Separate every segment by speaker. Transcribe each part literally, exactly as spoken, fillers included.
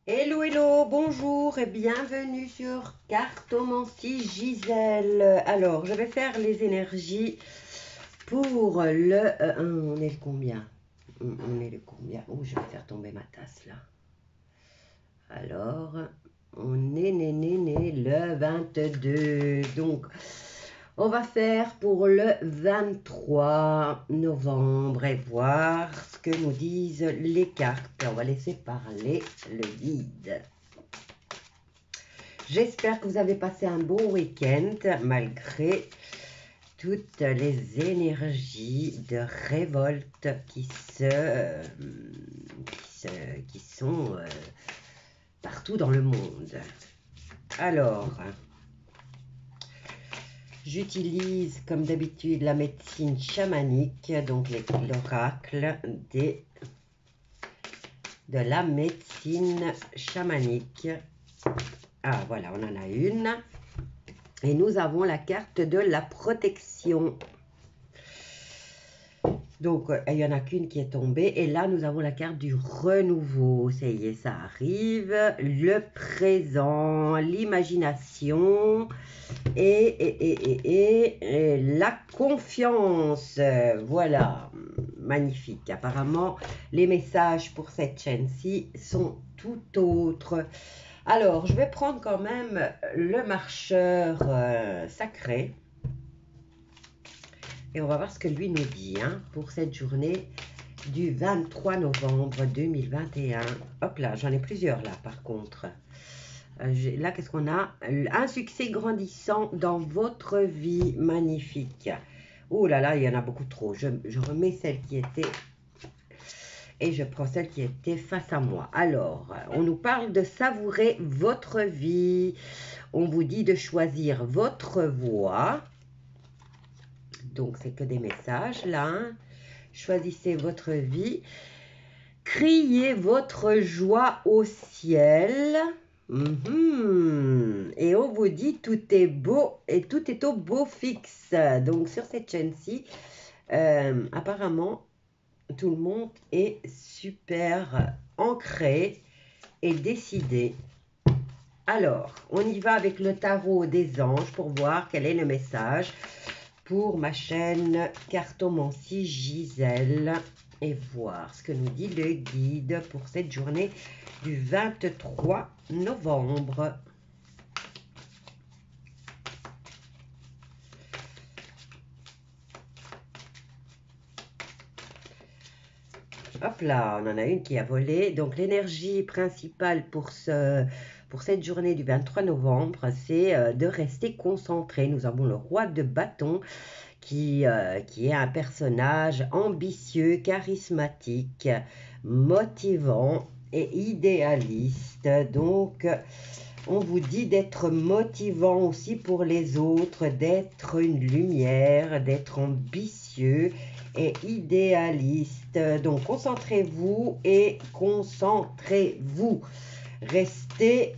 Speaker 1: Hello, hello, bonjour et bienvenue sur Cartomancie Gisèle. Alors, je vais faire les énergies pour le... euh, on est le combien? On est le combien? Oh, je vais faire tomber ma tasse là. Alors, on est né, né, né le vingt-deux. Donc, on va faire pour le vingt-trois novembre et voir ce que nous disent les cartes. On va laisser parler le guide. J'espère que vous avez passé un bon week-end malgré toutes les énergies de révolte qui, se, euh, qui, se, qui sont euh, partout dans le monde. Alors, j'utilise comme d'habitude la médecine chamanique, donc l'oracle des de la médecine chamanique. Ah voilà, on en a une. Et nous avons la carte de la protection. Donc, il n'y en a qu'une qui est tombée. Et là, nous avons la carte du renouveau. Ça y est, ça arrive. Le présent, l'imagination et, et, et, et, et la confiance. Voilà, magnifique. Apparemment, les messages pour cette chaîne-ci sont tout autres. Alors, je vais prendre quand même le marcheur euh, sacré. Et on va voir ce que lui nous dit hein, pour cette journée du vingt-trois novembre deux mille vingt et un. Hop là, j'en ai plusieurs là par contre. Euh, là, qu'est-ce qu'on a? Un succès grandissant dans votre vie. Magnifique. Oh là là, il y en a beaucoup trop. Je, je remets celle qui était... Et je prends celle qui était face à moi. Alors, on nous parle de savourer votre vie. On vous dit de choisir votre voie. Donc, c'est que des messages, là. Hein. Choisissez votre vie. Criez votre joie au ciel. Mm-hmm. Et on vous dit tout est beau et tout est au beau fixe. Donc, sur cette chaîne-ci, euh, apparemment... tout le monde est super ancré et décidé. Alors, on y va avec le tarot des anges pour voir quel est le message pour ma chaîne Cartomancie Gisèle et voir ce que nous dit le guide pour cette journée du vingt-trois novembre. Hop là, on en a une qui a volé. Donc, l'énergie principale pour, ce, pour cette journée du vingt-trois novembre, c'est euh, de rester concentré. Nous avons le roi de bâton qui, euh, qui est un personnage ambitieux, charismatique, motivant et idéaliste. Donc, on vous dit d'être motivant aussi pour les autres, d'être une lumière, d'être ambitieux et idéaliste. Donc, concentrez-vous et concentrez-vous. Restez,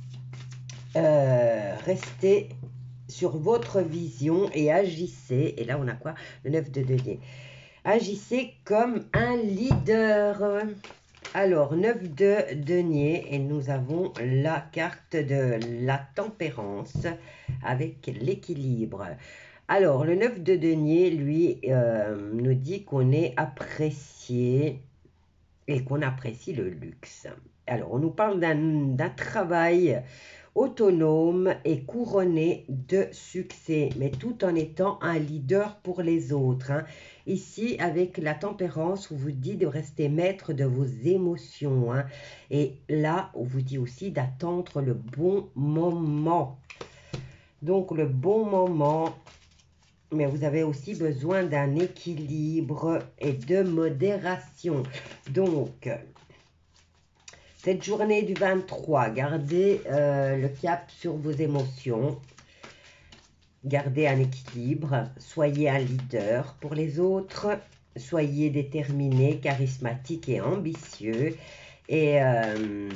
Speaker 1: euh, restez sur votre vision et agissez. Et là, on a quoi? Le neuf de denier. Agissez comme un leader. Alors, neuf de denier et nous avons la carte de la tempérance avec l'équilibre. Alors, le neuf de denier, lui, euh, nous dit qu'on est apprécié et qu'on apprécie le luxe. Alors, on nous parle d'un travail autonome et couronné de succès, mais tout en étant un leader pour les autres. Hein. Ici, avec la tempérance, on vous dit de rester maître de vos émotions. Hein. Et là, on vous dit aussi d'attendre le bon moment. Donc, le bon moment, mais vous avez aussi besoin d'un équilibre et de modération. Donc, cette journée du vingt-trois, gardez euh, le cap sur vos émotions. Gardez un équilibre. Soyez un leader pour les autres. Soyez déterminé, charismatique et ambitieux. Et euh,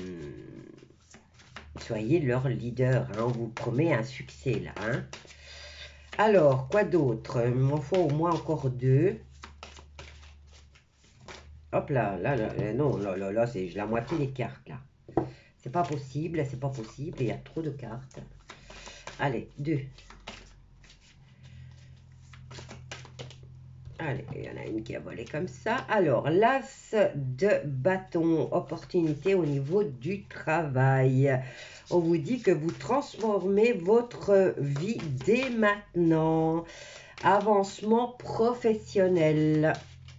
Speaker 1: soyez leur leader. Hein. On vous promet un succès là. Hein. Alors, quoi d'autre? Il m'en faut au moins encore deux. Hop là, là, là, non, là, là, là c'est la moitié des cartes, là. C'est pas possible, c'est pas possible, il y a trop de cartes. Allez, deux. Allez, il y en a une qui a volé comme ça. Alors, l'as de bâton, opportunité au niveau du travail. On vous dit que vous transformez votre vie dès maintenant. Avancement professionnel.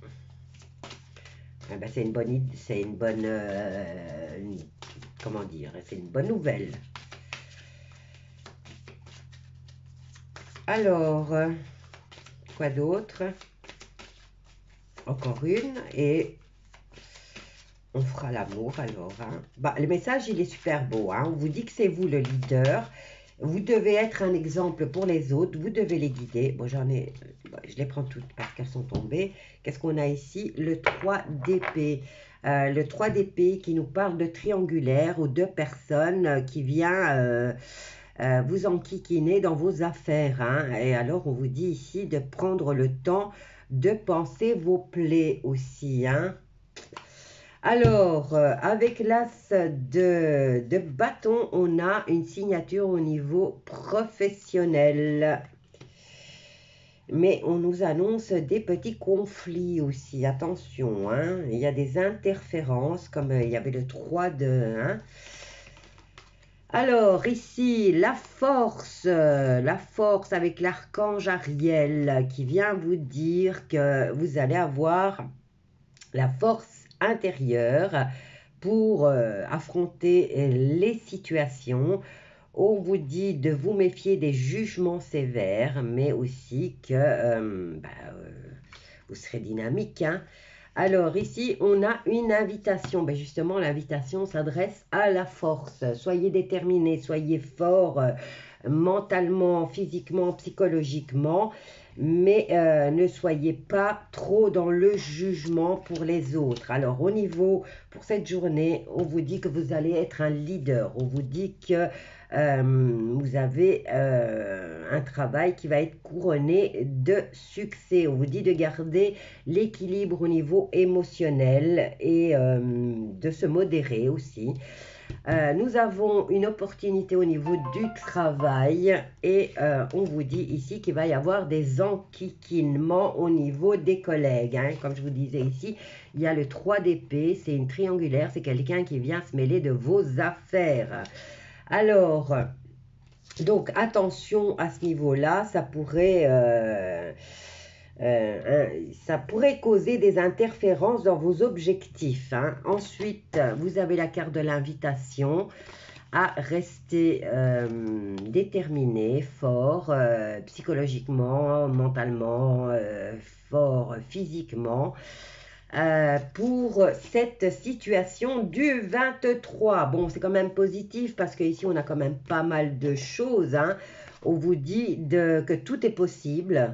Speaker 1: Eh ben, c'est une bonne idée, c'est une bonne, euh, une, comment dire, c'est une bonne nouvelle. Alors, quoi d'autre? Encore une et on fera l'amour alors. Hein. Bah, le message, il est super beau. Hein. On vous dit que c'est vous le leader. Vous devez être un exemple pour les autres. Vous devez les guider. Bon, j'en ai... Je les prends toutes parce qu'elles sont tombées. Qu'est-ce qu'on a ici? Le trois d'épée. Euh, le trois d'épée qui nous parle de triangulaire ou de personnes qui vient... Euh, Euh, vous enquiquiner dans vos affaires. Hein. Et alors, on vous dit ici de prendre le temps de penser vos plaies aussi. Hein. Alors, euh, avec l'as de, de bâton, on a une signature au niveau professionnel. Mais on nous annonce des petits conflits aussi. Attention, hein. Il y a des interférences, comme euh, il y avait le trois de... Hein. Alors, ici, la force, euh, la force avec l'archange Ariel qui vient vous dire que vous allez avoir la force intérieure pour euh, affronter les situations. On vous dit de vous méfier des jugements sévères, mais aussi que euh, bah, euh, vous serez dynamique, hein. Alors, ici, on a une invitation. Ben justement, l'invitation s'adresse à la force. Soyez déterminés, soyez forts euh, mentalement, physiquement, psychologiquement, mais euh, ne soyez pas trop dans le jugement pour les autres. Alors, au niveau, pour cette journée, on vous dit que vous allez être un leader. On vous dit que euh, vous avez euh, un travail qui va être couronné de succès. On vous dit de garder l'équilibre au niveau émotionnel et euh, de se modérer aussi. Euh, nous avons une opportunité au niveau du travail et euh, on vous dit ici qu'il va y avoir des enquiquinements au niveau des collègues. Hein. Comme je vous disais ici, il y a le trois d'épée, c'est une triangulaire, c'est quelqu'un qui vient se mêler de vos affaires. Alors, donc attention à ce niveau-là, ça pourrait... Euh, Euh, ça pourrait causer des interférences dans vos objectifs. Hein. Ensuite, vous avez la carte de l'invitation à rester euh, déterminé, fort, euh, psychologiquement, mentalement, euh, fort physiquement. Euh, pour cette situation du vingt-trois. Bon, c'est quand même positif parce qu'ici, on a quand même pas mal de choses. Hein. On vous dit de, que tout est possible.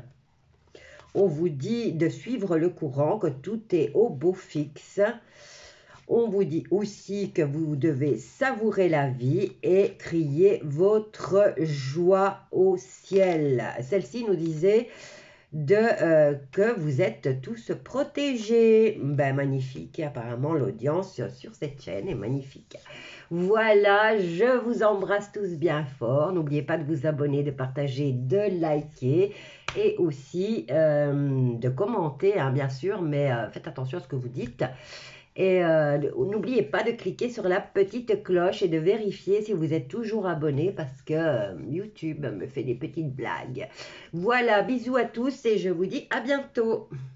Speaker 1: On vous dit de suivre le courant, que tout est au beau fixe. On vous dit aussi que vous devez savourer la vie et crier votre joie au ciel. Celle-ci nous disait de, euh, que vous êtes tous protégés. Ben, magnifique. Et apparemment, l'audience sur, sur cette chaîne est magnifique. Voilà, je vous embrasse tous bien fort. N'oubliez pas de vous abonner, de partager, de liker et aussi euh, de commenter, hein, bien sûr, mais euh, faites attention à ce que vous dites. Et euh, n'oubliez pas de cliquer sur la petite cloche et de vérifier si vous êtes toujours abonné parce que euh, YouTube me fait des petites blagues. Voilà, bisous à tous et je vous dis à bientôt.